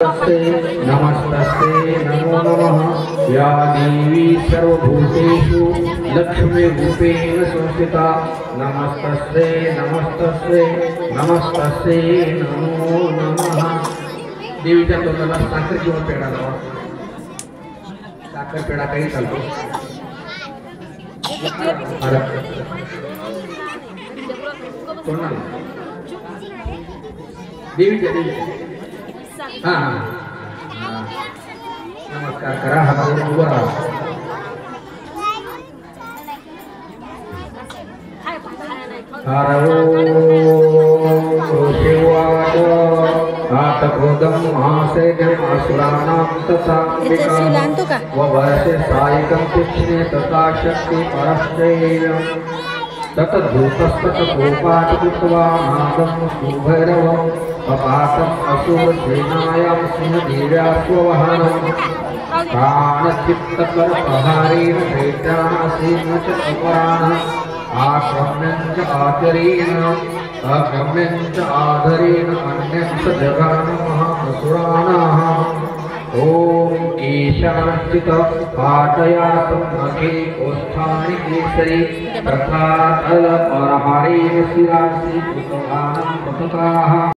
नमस्तस्ते नमो नमः। या देवी सर्वभूतेषु लक्ष्मीरूपेण संस्थिता नमस्तस्ते नमस्तस्ते नमस्तस्ते नमो नमः। देवीच्या तोंडाला साखर किंवा पेढा लावा। साखर पेढा काही चालतो। देवीच्या हाँ नमस्कार करा हातावर उभं राहा। सायकं तीक्ष्णे तथा शक्ति परश्चैव ततधूतस्ततकोपात् कृत्वा नादं सुभैरवं पपातम् असुरसेनायां सिंहदेव्याश्ववाहनं प्राणचित्तकरप्रहारेण दैत्यानासीन च अपराणः आक्रम्यं च आधरेण अन्यं च जगान महासुराणाः। ओम ईशानश्चित पाटया सम्मुखे कोष्ठानि केसरी तथा तल परहारेण शिरासि कृतवानं पतकाः।